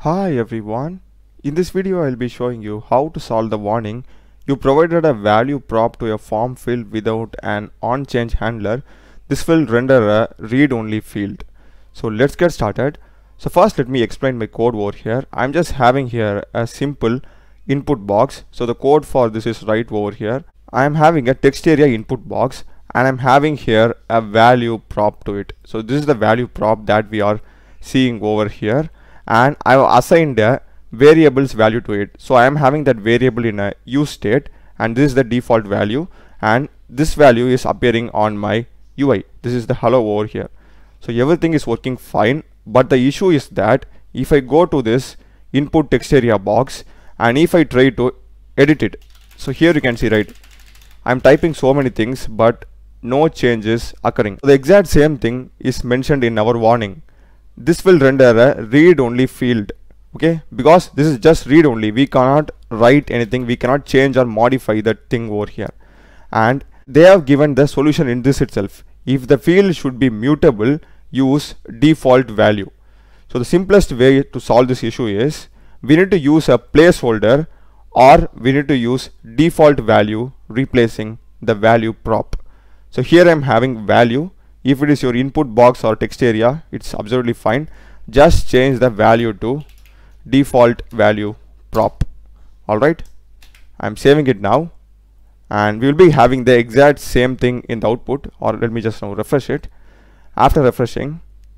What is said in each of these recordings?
Hi everyone, in this video I'll be showing you how to solve the warning you provided a value prop to a form field without an onChange handler. This will render a read-only field. So let's get started. So first let me explain my code over here. I'm just having here a simple input box. So the code for this is right over here. I'm having a text area input box and I'm having here a value prop to it. So this is the value prop that we are seeing over here, and I have assigned a variable's value to it. So I am having that variable in a use state, and this is the default value, and this value is appearing on my UI. This is the hello over here. So everything is working fine, but the issue is that if I go to this input text area box and if I try to edit it, so here you can see, right, I'm typing so many things but no changes occurring. The exact same thing is mentioned in our warning. This will render a read-only field, okay, because this is just read-only. We cannot write anything, we cannot change or modify that thing over here. And they have given the solution in this itself. If the field should be mutable, use default value. So the simplest way to solve this issue is we need to use a placeholder, or we need to use default value replacing the value prop. So here I'm having value. If it is your input box or text area, it's absolutely fine. Just change the value to default value prop. Alright, I'm saving it now, and we will be having the exact same thing in the output. Or let me just now refresh it. After refreshing,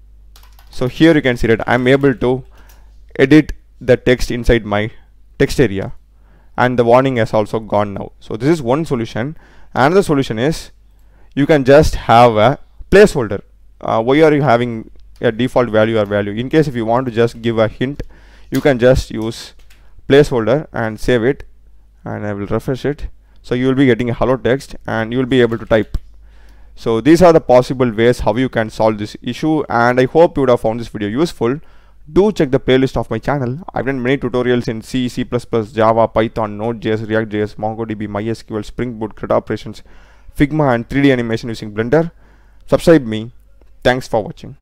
so here you can see that I'm able to edit the text inside my text area, and the warning has also gone now. So this is one solution. Another solution is you can just have a placeholder. Why are you having a default value or value? In case if you want to just give a hint, you can just use placeholder and save it, and I will refresh it. So you will be getting a hello text and you will be able to type. So these are the possible ways how you can solve this issue, and I hope you would have found this video useful. Do check the playlist of my channel. I've done many tutorials in C, C++, Java, Python, Node.js, React.js, MongoDB, MySQL, Spring Boot, CRUD operations, Figma, and 3D animation using Blender. Subscribe me. Thanks for watching.